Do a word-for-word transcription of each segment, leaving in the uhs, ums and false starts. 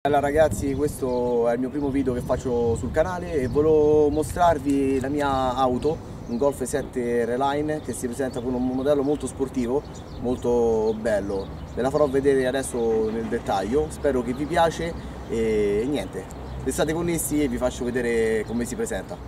Allora ragazzi, questo è il mio primo video che faccio sul canale e volevo mostrarvi la mia auto, un Golf sette Reline che si presenta con un modello molto sportivo, molto bello. Ve la farò vedere adesso nel dettaglio, spero che vi piace e niente, restate connessi e vi faccio vedere come si presenta.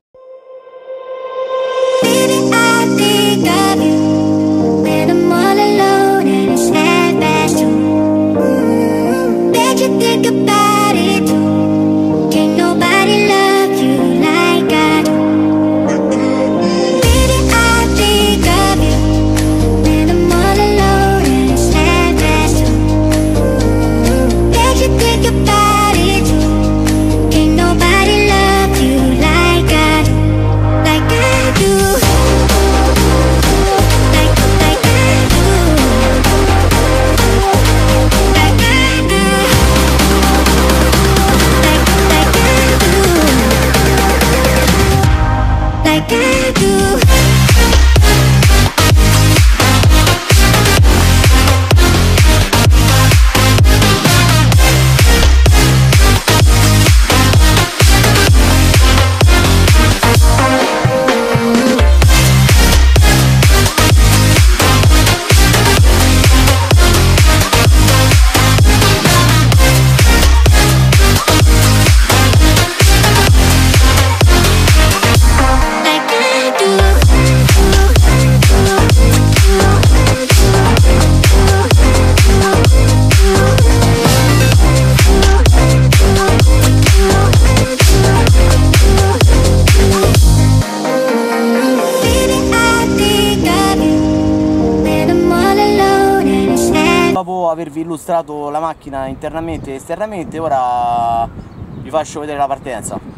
Dopo avervi illustrato la macchina internamente e esternamente, ora vi faccio vedere la partenza.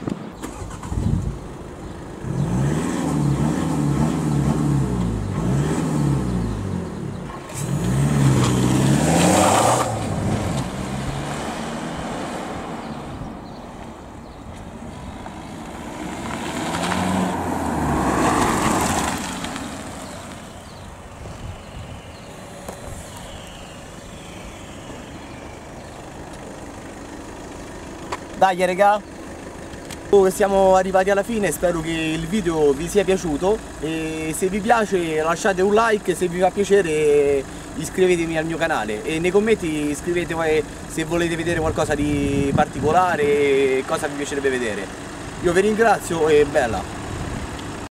Dai raga, siamo arrivati alla fine, spero che il video vi sia piaciuto e se vi piace lasciate un like, se vi fa piacere iscrivetevi al mio canale e nei commenti scrivete se volete vedere qualcosa di particolare e cosa vi piacerebbe vedere. Io vi ringrazio e bella!